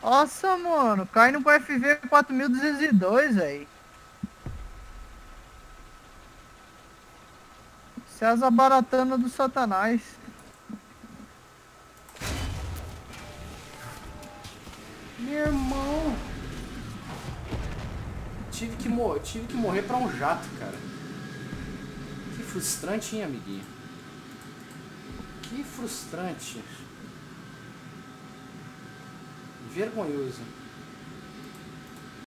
Nossa, mano, caindo pro FV 4202, velho. Isso é as baratanas do Satanás. Meu irmão. Tive que morrer pra um jato, cara. Que frustrante, hein, amiguinho? Que frustrante. Vergonhoso.